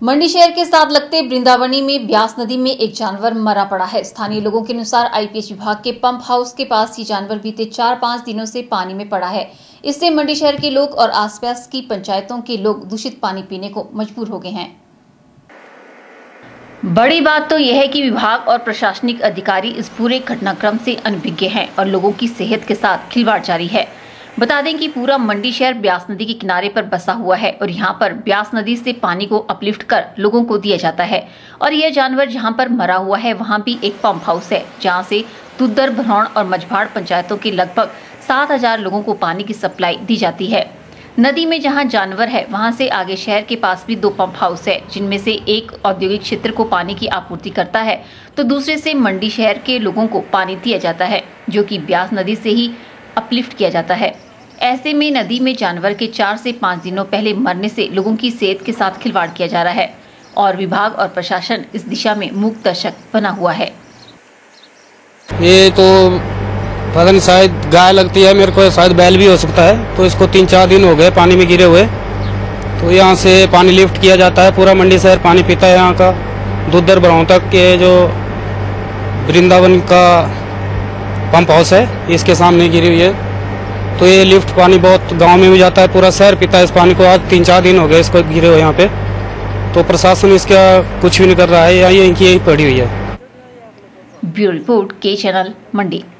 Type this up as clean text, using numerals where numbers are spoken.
मंडी शहर के साथ लगते वृंदावनी में ब्यास नदी में एक जानवर मरा पड़ा है। स्थानीय लोगों के अनुसार आईपीएच विभाग के पंप हाउस के पास ये जानवर बीते 4-5 दिनों से पानी में पड़ा है। इससे मंडी शहर के लोग और आसपास की पंचायतों के लोग दूषित पानी पीने को मजबूर हो गए हैं। बड़ी बात तो यह है कि विभाग और प्रशासनिक अधिकारी इस पूरे घटनाक्रम से अनभिज्ञ हैं और लोगों की सेहत के साथ खिलवाड़ जारी है। बता दें कि पूरा मंडी शहर ब्यास नदी के किनारे पर बसा हुआ है और यहाँ पर ब्यास नदी से पानी को अपलिफ्ट कर लोगों को दिया जाता है। और यह जानवर जहाँ पर मरा हुआ है वहाँ भी एक पंप हाउस है जहाँ से तुद्दर, भरौण और मझभाड़ पंचायतों के लगभग 7,000 लोगों को पानी की सप्लाई दी जाती है। नदी में जहाँ जानवर है वहाँ से आगे शहर के पास भी 2 पंप हाउस है, जिनमें से एक औद्योगिक क्षेत्र को पानी की आपूर्ति करता है तो दूसरे से मंडी शहर के लोगों को पानी दिया जाता है, जो कि ब्यास नदी से ही अपलिफ्ट किया जाता है। ऐसे में नदी में जानवर के 4 से 5 दिनों पहले मरने से लोगों की सेहत के साथ खिलवाड़ किया जा रहा है और विभाग और प्रशासन इस दिशा में मूक दर्शक बना हुआ है। ये तो पता नहीं, शायद गाय लगती है, मेरे को शायद बैल भी हो सकता है। तो इसको 3-4 दिन हो गए पानी में गिरे हुए। तो यहाँ से पानी लिफ्ट किया जाता है, पूरा मंडी शहर पानी पीता है। यहाँ का दुद्धर भराव तक के जो वृंदावन का पंप हाउस है इसके सामने गिरी हुई है। तो ये लिफ्ट पानी बहुत गांव में भी जाता है, पूरा शहर पीता है इस पानी को। आज 3-4 दिन हो गए इसको गिरे हुए यहाँ पे। तो प्रशासन इसका कुछ भी नहीं कर रहा है, यही पड़ी हुई है। ब्यूरो रिपोर्ट, के चैनल, मंडी।